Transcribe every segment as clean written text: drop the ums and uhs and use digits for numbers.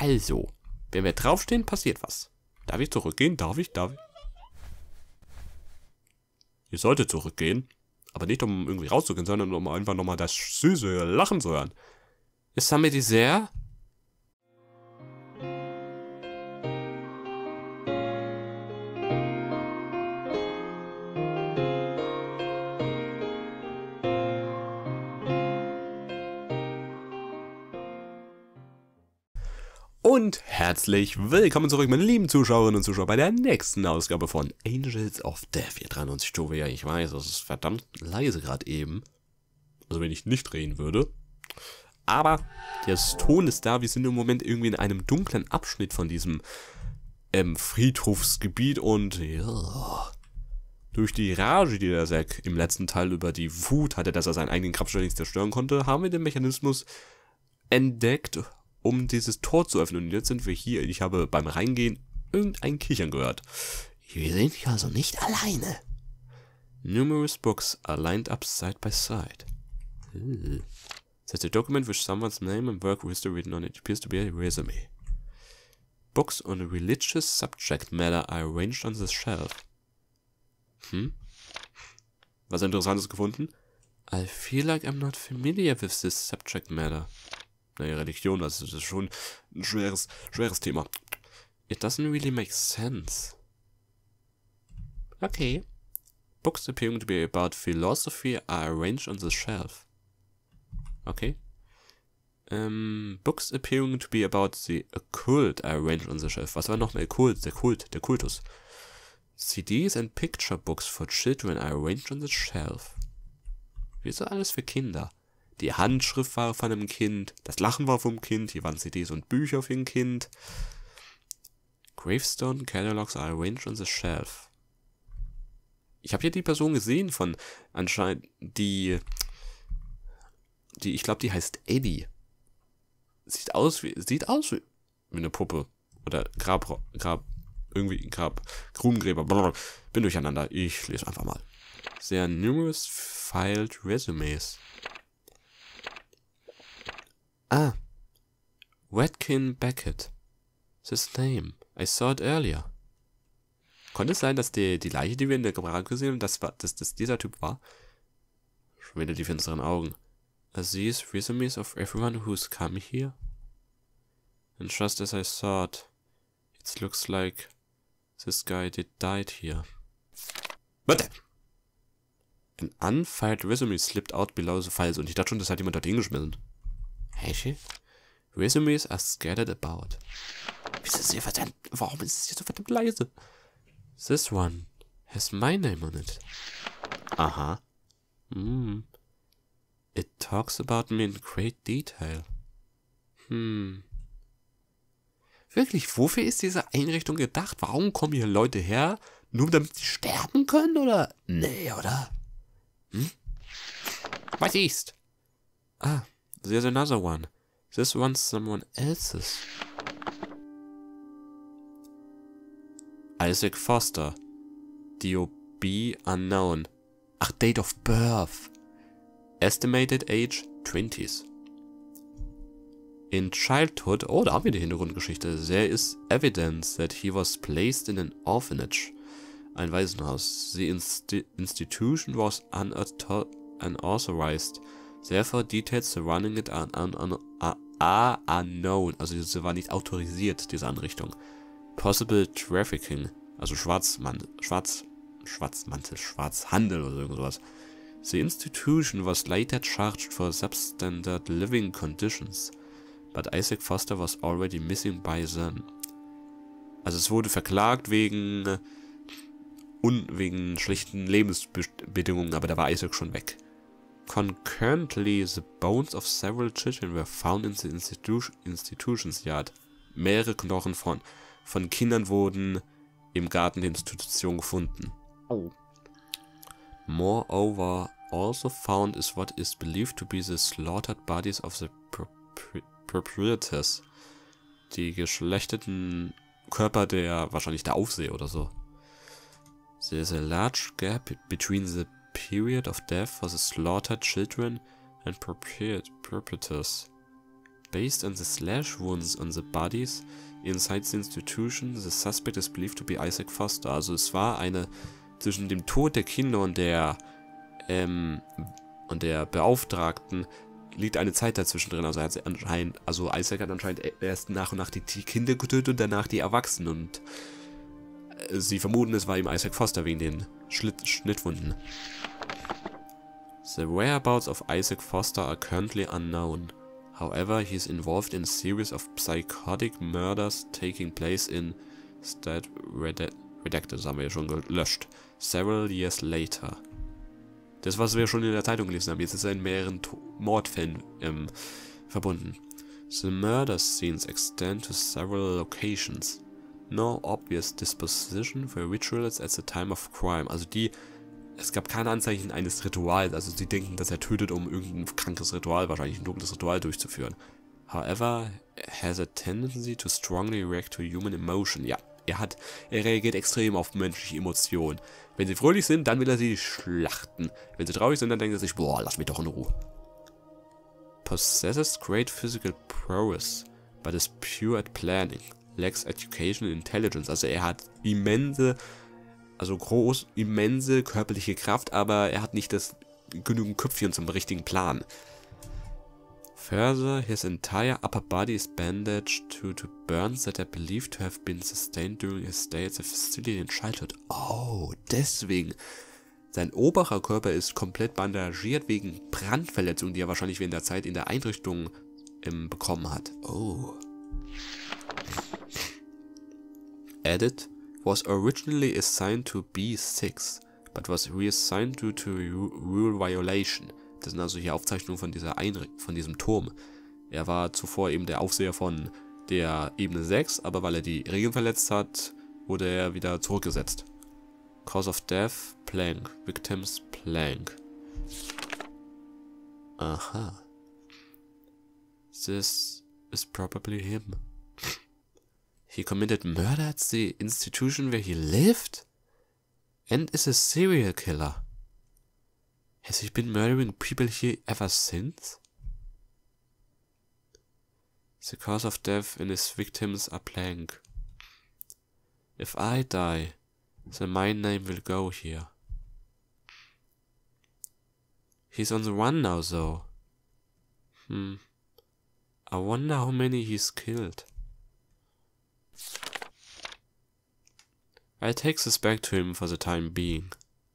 Also, wenn wir draufstehen, passiert was. Darf ich zurückgehen? Darf ich? Ihr solltet zurückgehen. Aber nicht, um irgendwie rauszugehen, sondern um einfach nochmal das süße Lachen zu hören. Ist somebody there? Und herzlich willkommen zurück, meine lieben Zuschauerinnen und Zuschauer, bei der nächsten Ausgabe von Angels of Death. 493 Stufe, ja, ich weiß, das ist verdammt leise gerade eben. Also wenn ich nicht drehen würde. Aber der Ton ist da, wir sind im Moment irgendwie in einem dunklen Abschnitt von diesem Friedhofsgebiet und ja, durch die Rage, die der Zack im letzten Teil über die Wut hatte, dass er seinen eigenen Grabstein nicht zerstören konnte, haben wir den Mechanismus entdeckt, um dieses Tor zu öffnen. Und jetzt sind wir hier. Ich habe beim Reingehen irgendein Kichern gehört. Wir sind hier also nicht alleine. Numerous books are lined up side by side. There's a document with someone's name and work history written on it. It appears to be a resume. Books on a religious subject matter are arranged on the shelf. Was Interessantes gefunden? I feel like I'm not familiar with this subject matter. Naja, Religion, also das ist schon ein schweres Thema. It doesn't really make sense. Okay. Books appearing to be about philosophy are arranged on the shelf. Okay. Books appearing to be about the occult are arranged on the shelf. Was war noch ein Okkult? Der Kultus. CDs and picture books for children are arranged on the shelf. Wieso alles für Kinder? Die Handschrift war von einem Kind, das Lachen war vom Kind, hier waren CDs und Bücher für ein Kind. Gravestone catalogs are arranged on the shelf. Ich habe hier die Person gesehen von anscheinend die ich glaube, die heißt Eddie. Sieht aus wie eine Puppe oder Grubengräber. Bin durcheinander. Ich lese einfach mal. There are numerous filed resumes. Wedkin Beckett. This name. I saw it earlier. Konnte es sein, dass die Leiche, die wir in der Kamera gesehen haben, dass dieser Typ war? Schon wieder die finsteren Augen. Are these resumes of everyone who's come here? And just as I thought, it looks like this guy died here. Warte! An unfiled resume slipped out below the files. Und ich dachte schon, das hat jemand dort hingeschmissen. Hey, resumes are scattered about. Warum ist es hier so verdammt leise? This one has my name on it. Aha. It talks about me in great detail. Wirklich, wofür ist diese Einrichtung gedacht? Warum kommen hier Leute her? Nur damit sie sterben können, oder? Nee, oder? Was ist? There's another one. This one's someone else's. Isaac Foster. DOB unknown. Ach, date of birth. Estimated age 20s. In childhood, da haben wir die Hintergrundgeschichte. There is evidence that he was placed in an orphanage. Ein Waisenhaus. The institution was unauthorized. Therefore, details surrounding it are unknown. Also sie war nicht autorisiert, diese Anrichtung. Possible trafficking. Also Schwarzhandel oder irgendwas. The institution was later charged for substandard living conditions. But Isaac Foster was already missing by then. Also es wurde verklagt wegen schlechten Lebensbedingungen, aber da war Isaac schon weg. Concurrently, the bones of several children were found in the institution's yard. Mehrere Knochen von Kindern wurden im Garten der Institution gefunden. Moreover, also found is what is believed to be the slaughtered bodies of the proprietors. Die geschlechteten Körper wahrscheinlich der Aufseher oder so. There is a large gap between the period of death for the slaughtered children and proprietors. Based on the slash wounds on the bodies inside the institution, the suspect is believed to be Isaac Foster. Also es war eine, zwischen dem Tod der Kinder und der Beauftragten liegt eine Zeit dazwischen drin. Also, Isaac hat anscheinend erst nach und nach die Kinder getötet und danach die Erwachsenen. Und sie vermuten, es war ihm Isaac Foster wegen den Schnittwunden. The whereabouts of Isaac Foster are currently unknown. However, he is involved in a series of psychotic murders taking place in State Redacted, das haben wir ja schon gelöscht. Several years later. Das, was wir schon in der Zeitung gelesen haben. Jetzt ist er in mehreren Mordfällen verbunden. The murder scenes extend to several locations. No obvious disposition for rituals at the time of crime. Also es gab keine Anzeichen eines Rituals. Also sie denken, dass er tötet, um irgendein krankes Ritual, wahrscheinlich ein dunkles Ritual durchzuführen. However, has a tendency to strongly react to human emotion. Ja, er reagiert extrem auf menschliche Emotionen. Wenn sie fröhlich sind, dann will er sie schlachten. Wenn sie traurig sind, dann denkt er sich, boah, lass mich doch in Ruhe. Possesses great physical prowess, but is pure at planning. Lacks education and intelligence. Also er hat immense körperliche Kraft, aber er hat nicht genügend Köpfchen zum richtigen Plan. Further, his entire upper body is bandaged due to burns that are believed to have been sustained during his stay at the facility in childhood. Oh, deswegen. Sein oberer Körper ist komplett bandagiert wegen Brandverletzungen, die er wahrscheinlich während der Zeit in der Einrichtung bekommen hat. Oh. Edit was originally assigned to B6, but was reassigned due to rule violation. Das sind also hier Aufzeichnungen von von diesem Turm. Er war zuvor eben der Aufseher von der Ebene 6, aber weil er die Regeln verletzt hat, wurde er wieder zurückgesetzt. Cause of death, plank. Victims, plank. Aha. This is probably him. He committed murder at the institution where he lived? And is a serial killer. Has he been murdering people here ever since? The cause of death and his victims are blank. If I die, then my name will go here. He's on the run now, though. I wonder how many he's killed. I'll take this back to him for the time being.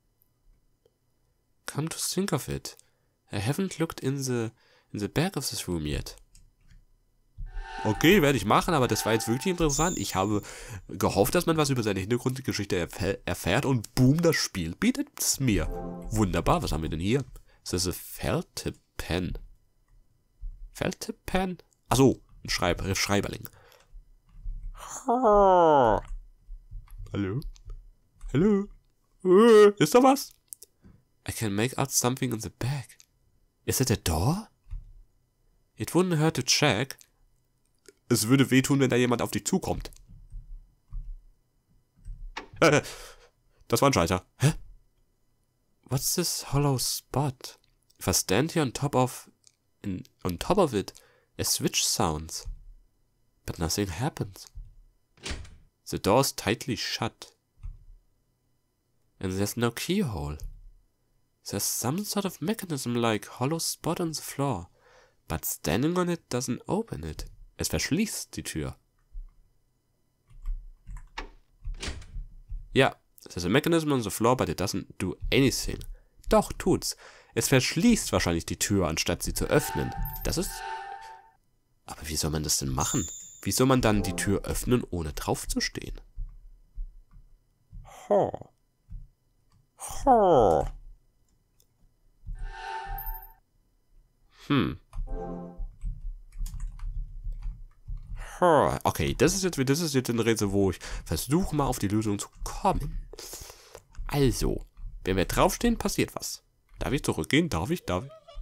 Come to think of it, I haven't looked in the back of this room yet. Okay, werde ich machen, aber das war jetzt wirklich interessant. Ich habe gehofft, dass man was über seine Hintergrundgeschichte erfährt und boom, das Spiel bietet es mir. Wunderbar, was haben wir denn hier? This is a Felt-Tip Pen. Felt-Tip Pen? Achso, ein Schreiberling. Hallo? Hallo? Ist da was? I can make out something in the back. Is it a door? It wouldn't hurt to check. Es würde wehtun, wenn da jemand auf dich zukommt. Das war ein Schalter. Hä? What's this hollow spot? If I stand here on top of it, a switch sounds. But nothing happens. The door is tightly shut. And there's no keyhole. There's some sort of mechanism like hollow spot on the floor. But standing on it doesn't open it. Es verschließt die Tür. Ja, there's a mechanism on the floor, but it doesn't do anything. Doch, tut's. Es verschließt wahrscheinlich die Tür, anstatt sie zu öffnen. Das ist... Aber wie soll man das denn machen? Wie soll man dann die Tür öffnen, ohne drauf zu stehen? Okay, das ist jetzt ein Rätsel, wo ich versuche mal auf die Lösung zu kommen. Also, wenn wir draufstehen, passiert was. Darf ich zurückgehen? Darf ich?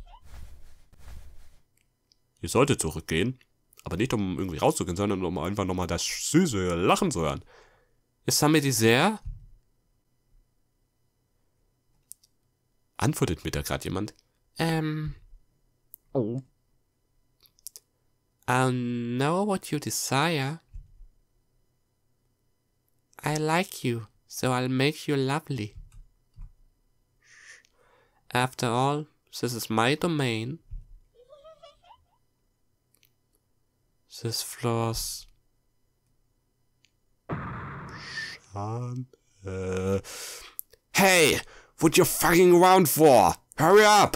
Ihr solltet zurückgehen. Aber nicht, um irgendwie rauszugehen, sondern um einfach nochmal das süße Lachen zu hören. Is somebody there? Antwortet mir da gerade jemand? Oh. I'll know what you desire. I like you, so I'll make you lovely. After all, this is my domain. This floor's... Hey! What you fucking around for? Hurry up!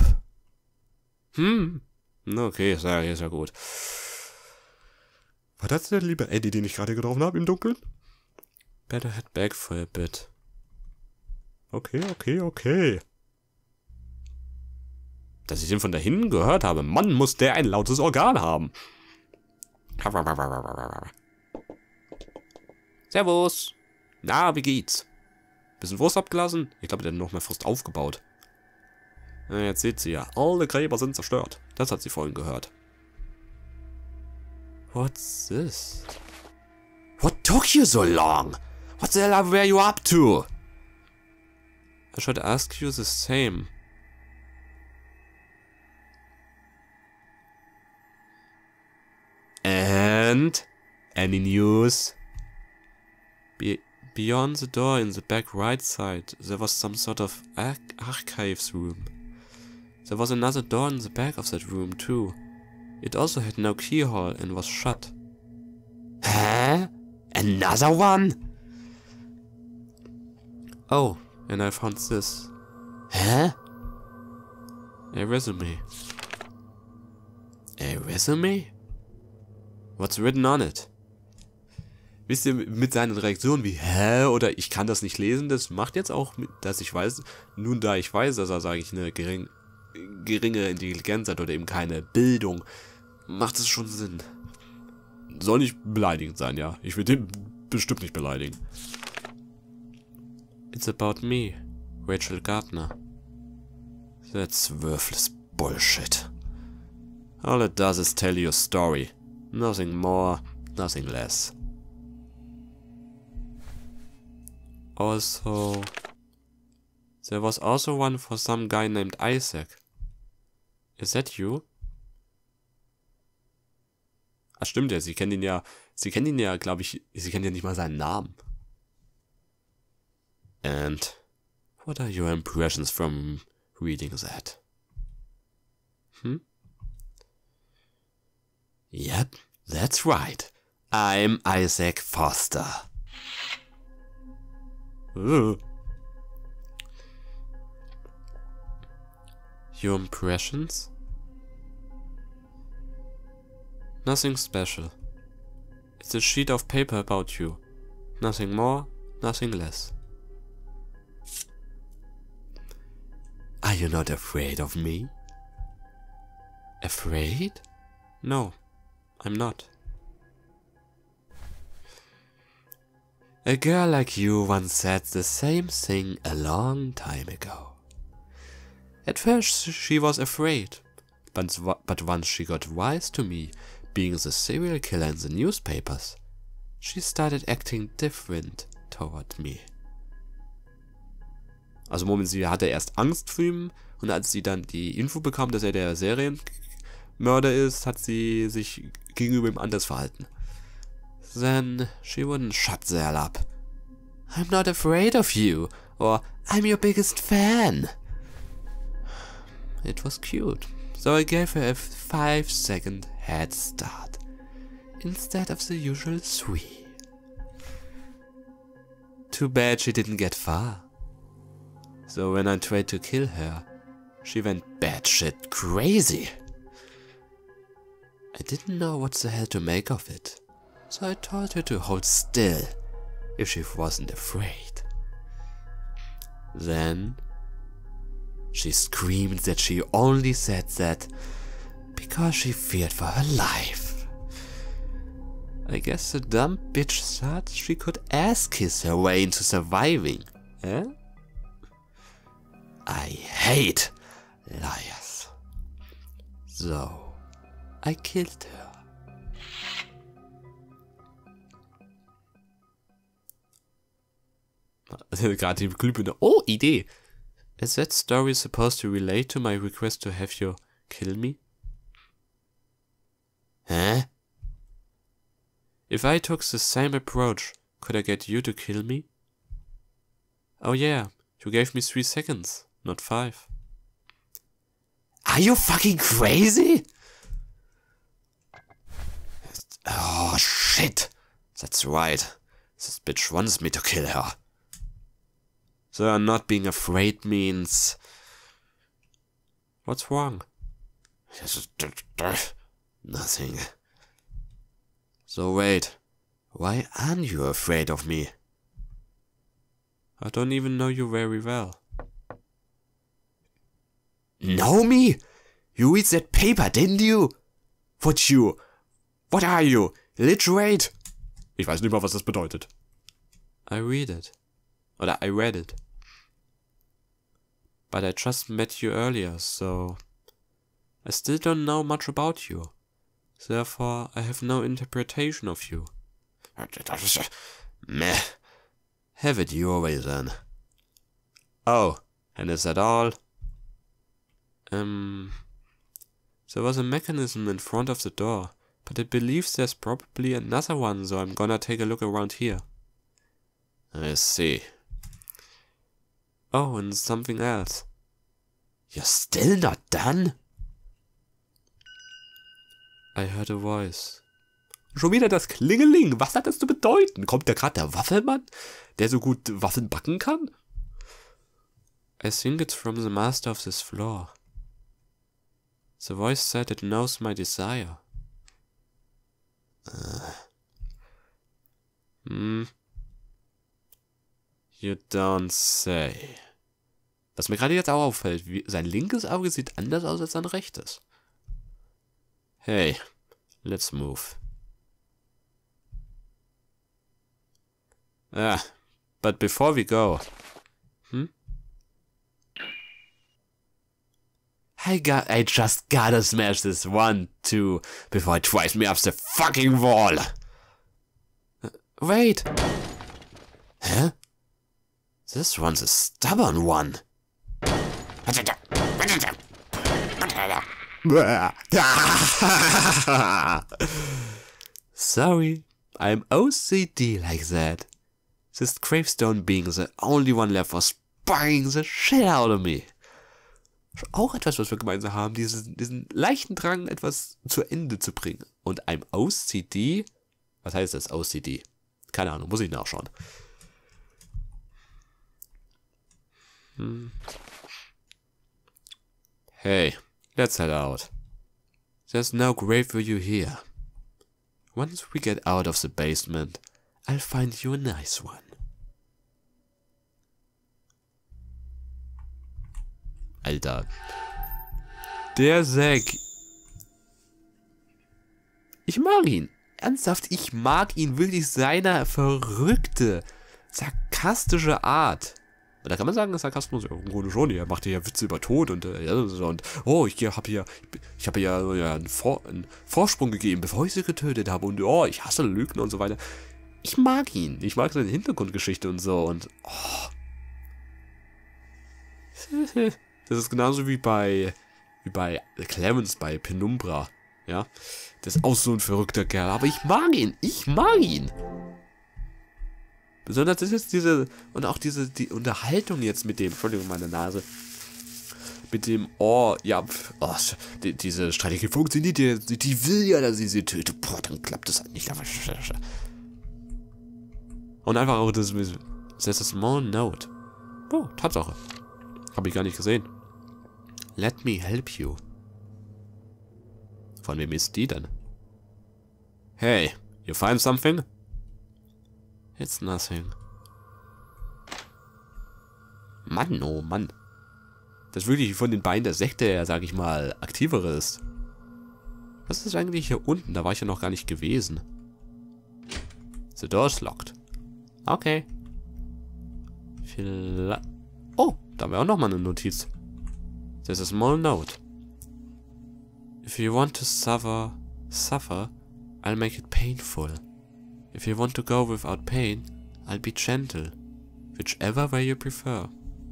Okay, ist ja gut. War das der liebe Eddie, den ich gerade getroffen habe im Dunkeln? Better head back for a bit. Okay. Dass ich den von da hinten gehört habe. Mann, muss der ein lautes Organ haben. Servus. Na, wie geht's? Bisschen Wurst abgelassen? Ich glaube, der hat noch mehr Frust aufgebaut. Ja, jetzt seht sie ja. Alle Gräber sind zerstört. Das hat sie vorhin gehört. What's this? What took you so long? What the hell were you up to? I should ask you the same. And? Any news? Beyond the door in the back right side, there was some sort of archives room. There was another door in the back of that room too. It also had no keyhole and was shut. Huh? Another one? Oh, and I found this. Huh? A resume. A resume? What's written on it? Wisst ihr, mit seinen Reaktionen wie hä oder ich kann das nicht lesen, das macht jetzt auch, dass ich weiß, nun da ich weiß, dass er, sage ich, eine geringe Intelligenz hat oder eben keine Bildung, macht es schon Sinn. Soll nicht beleidigend sein, ja. Ich will den bestimmt nicht beleidigen. It's about me, Rachel Gardner. That's worthless bullshit. All it does is tell you a story. Nothing more, nothing less. Also, there was also one for some guy named Isaac. Is that you? Ah, stimmt ja, sie kennen ihn ja, glaube ich, sie kennen ja nicht mal seinen Namen. And what are your impressions from reading that? Yep, that's right. I'm Isaac Foster. Your impressions? Nothing special. It's a sheet of paper about you. Nothing more, nothing less. Are you not afraid of me? Afraid? No, I'm not. A girl like you once said the same thing a long time ago. At first she was afraid, but once she got wise to me being the serial killer in the newspapers, she started acting different toward me. Also Moment, sie hatte erst Angst vor ihm und als sie dann die Info bekam, dass er der Serienmörder ist, hat sie sich gegenüber ihm anders verhalten. Then she wouldn't shut the hell up. I'm not afraid of you, or I'm your biggest fan. It was cute, so I gave her a 5-second head start, instead of the usual 3. Too bad she didn't get far. So when I tried to kill her, she went batshit crazy. I didn't know what the hell to make of it. So I told her to hold still, if she wasn't afraid. Then she screamed that she only said that because she feared for her life. I guess the dumb bitch thought she could ass-kiss her way into surviving, eh? I hate liars. So I killed her. Gerade die Glühbirne. Oh, Idee! Is that story supposed to relate to my request to have you kill me? Hä? If I took the same approach, could I get you to kill me? Oh yeah, you gave me 3 seconds, not 5. Are you fucking crazy? Oh shit. That's right. This bitch wants me to kill her. So not being afraid means... What's wrong? Nothing. So wait, why aren't you afraid of me? I don't even know you very well. Know me? You read that paper, didn't you? What are you? Illiterate? Ich weiß nicht mal, was das bedeutet. I read it. Oder I read it. But I just met you earlier, so... I still don't know much about you. Therefore, I have no interpretation of you. Meh. Have it your way then. Oh, and is that all? There was a mechanism in front of the door, but it believes there's probably another one, so I'm gonna take a look around here. I see. Oh, and something else. You're still not done? I heard a voice. Schon wieder das Klingeling. Was hat das zu bedeuten? Kommt da gerade der Waffelmann, der so gut Waffeln backen kann? I think it's from the master of this floor. The voice said it knows my desire. You don't say. Was mir gerade jetzt auch auffällt, sein linkes Auge sieht anders aus als sein rechtes. Hey, let's move. But before we go... I just gotta smash this 1, 2, before it drives me up the fucking wall. Wait. Huh? This one's a stubborn one. Sorry, I'm OCD like that. This gravestone being the only one left for spying the shit out of me. Auch etwas, was wir gemeinsam haben, diesen leichten Drang, etwas zu Ende zu bringen. Und I'm OCD? Was heißt das, OCD? Keine Ahnung, muss ich nachschauen. Hey, let's head out. There's no grave for you here. Once we get out of the basement, I'll find you a nice one. Alter. Der Zack. Ich mag ihn. Ernsthaft, ich mag ihn wirklich, seine verrückte, sarkastische Art. Oder kann man sagen, Sarkasmus? Ja, im Grunde schon. Er macht ja Witze über Tod und oh, ich habe hier einen Vorsprung gegeben, bevor ich sie getötet habe. Und oh, ich hasse Lügner und so weiter. Ich mag ihn. Ich mag seine Hintergrundgeschichte und so. Und oh. Das ist genauso wie bei Clarence bei Penumbra. Ja. Das ist auch so ein verrückter Kerl. Aber ich mag ihn. Ich mag ihn. Besonders ist jetzt die Unterhaltung jetzt mit dem, Entschuldigung, meine Nase. Mit dem, diese Strategie funktioniert ja, die will ja, dass sie tötet. Boah, dann klappt das halt nicht. Und einfach auch das ist a small note. Oh, Tatsache. Habe ich gar nicht gesehen. Let me help you. Von wem ist die denn? Hey, you find something? It's nothing. Mann, oh Mann. Das ist wirklich von den Beinen der Sekte her, sag ich mal, aktivere ist. Was ist eigentlich hier unten? Da war ich ja noch gar nicht gewesen. The door is locked. Okay. Oh, da wäre auch noch mal eine Notiz. There's a small note. If you want to suffer, I'll make it painful. If you want to go without pain, I'll be gentle. Whichever way you prefer.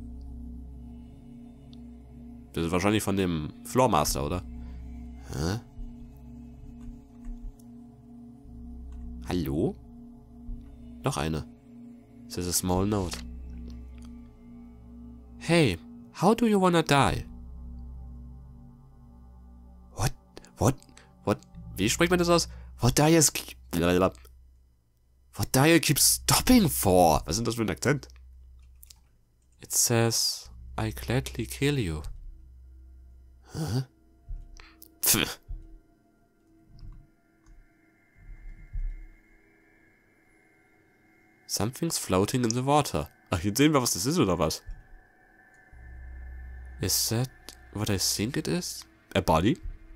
Das ist wahrscheinlich von dem Floormaster, oder? Hä? Hallo? Noch eine. This is a small note. Hey, how do you wanna die? What? Wie spricht man das aus? What do you keep stopping for? Was ist das für ein Akzent? It says, I gladly kill you. Hä? Pff. Something's floating in the water. Ach, jetzt sehen wir, was das ist, oder was? Is that what I think it is? A body?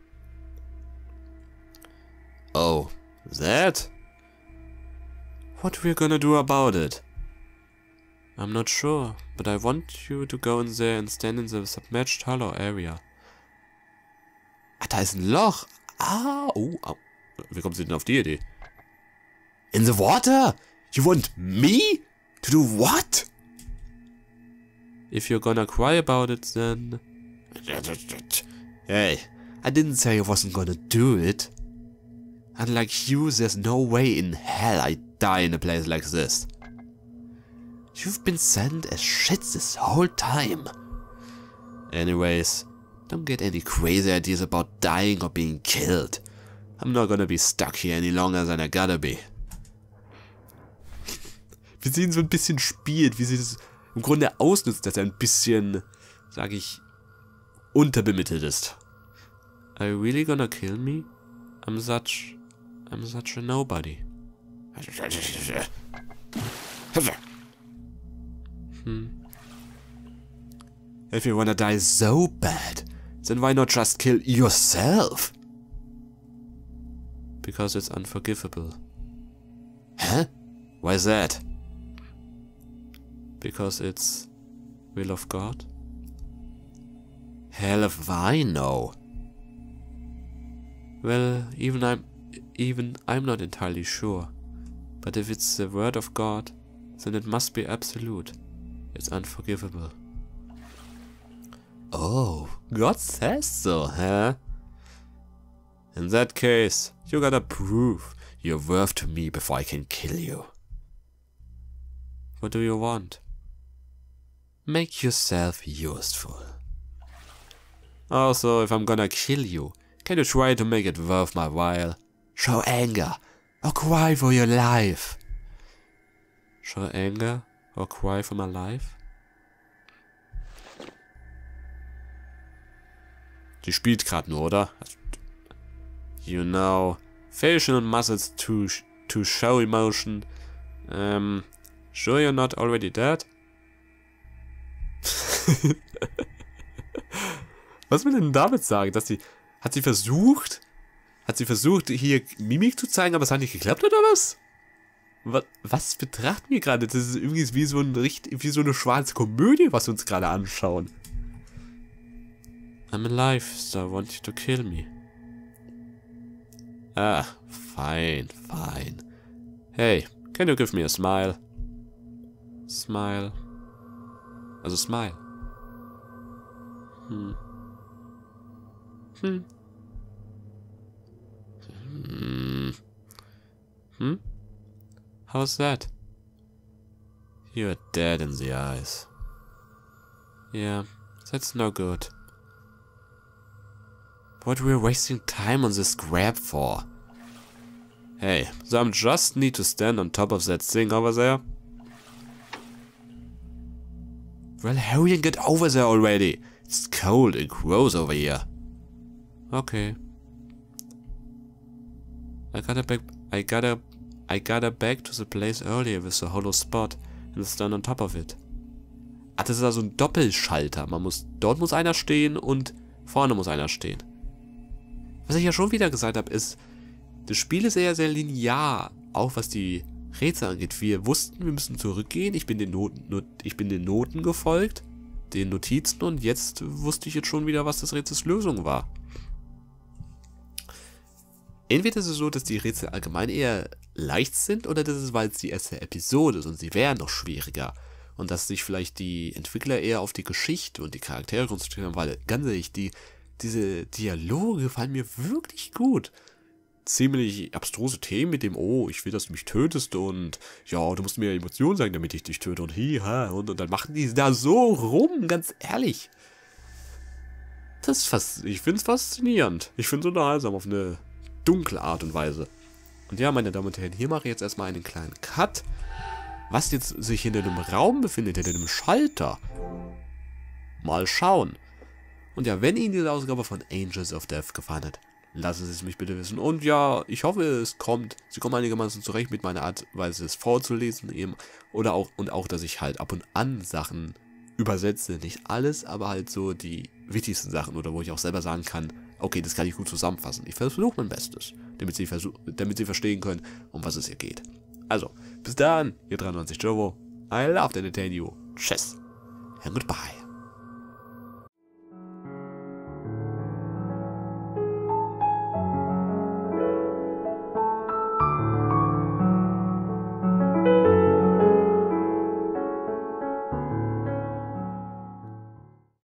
Oh, that? What we're gonna do about it? I'm not sure, but I want you to go in there and stand in the submerged hollow area. Ah, da ist ein Loch. Ah, oh. Wie kommt sie denn auf die Idee? In the water? You want me? To do what? If you're gonna cry about it, then... Hey, I didn't say I wasn't gonna do it. Unlike you, there's no way in hell I'd die in a place like this. You've been sent as shit this whole time. Anyways, don't get any crazy ideas about dying or being killed. I'm not gonna be stuck here any longer than I gotta be. Wie sie ihn so ein bisschen spielt, wie sie das im Grunde ausnutzt, dass er ein bisschen, sag ich, unterbemittelt ist. Are you really gonna kill me? I'm such a nobody. If you wanna die so bad, then why not just kill yourself? Because it's unforgivable. Huh? Why is that? Because it's will of God? Hell if I know. Well, even I'm not entirely sure. But if it's the word of God, then it must be absolute. It's unforgivable. Oh, God says so, huh? In that case, you gotta prove your worth to me before I can kill you. What do you want? Make yourself useful. Also, if I'm gonna kill you, can you try to make it worth my while? Show anger, or cry for your life. Show anger, or cry for my life? Die spielt gerade nur, oder? You know, facial muscles to show emotion. Sure you're not already dead? Was will denn damit sagen? Hat sie versucht, hier Mimik zu zeigen, aber es hat nicht geklappt, oder was? Was betrachten wir gerade? Das ist irgendwie wie so eine schwarze Komödie, was wir uns gerade anschauen. I'm alive, so I want you to kill me. Ah, fine. Hey, can you give me a smile? Smile. Also smile. How's that? You're dead in the eyes. Yeah, that's no good. What we're wasting time on this grab for? Hey, so I just need to stand on top of that thing over there? Well, hurry and get over there already. It's cold and gross over here. Okay. I got her back to the place earlier with the hollow spot and stand on top of it. Ah, das ist also ein Doppelschalter. Dort muss einer stehen und vorne muss einer stehen. Was ich ja schon wieder gesagt habe, ist, das Spiel ist sehr, sehr linear, auch was die Rätsel angeht. Wir wussten, wir müssen zurückgehen. Ich bin den Noten gefolgt, den Notizen, und jetzt wusste ich jetzt schon wieder, was das Rätsels Lösung war. Entweder ist es so, dass die Rätsel allgemein eher leicht sind, oder das ist, weil es die erste Episode ist und sie wären noch schwieriger. Und dass sich vielleicht die Entwickler eher auf die Geschichte und die Charaktere konzentrieren, weil ganz ehrlich, diese Dialoge gefallen mir wirklich gut. ziemlich abstruse Themen mit dem, oh, ich will, dass du mich tötest und ja, du musst mir Emotionen sagen, damit ich dich töte und hi, ha, und dann machen die da so rum, ganz ehrlich. Ich finde es faszinierend. Ich finde es unterhaltsam auf eine dunkle Art und Weise. Und ja, meine Damen und Herren, hier mache ich jetzt erstmal einen kleinen Cut. Was jetzt sich hinter dem Raum befindet, hinter dem Schalter. Mal schauen. Und ja, wenn Ihnen diese Ausgabe von Angels of Death gefallen hat, lassen Sie es mich bitte wissen. Und ja, ich hoffe, Sie kommen einigermaßen zurecht mit meiner Art, Weise es vorzulesen eben. Auch, dass ich halt ab und an Sachen übersetze. Nicht alles, aber halt so die wichtigsten Sachen oder wo ich auch selber sagen kann, okay, das kann ich gut zusammenfassen. Ich versuche mein Bestes, damit Sie verstehen können, um was es hier geht. Also, bis dann, ihr 93 Jovo. I love to entertain you. Tschüss and goodbye.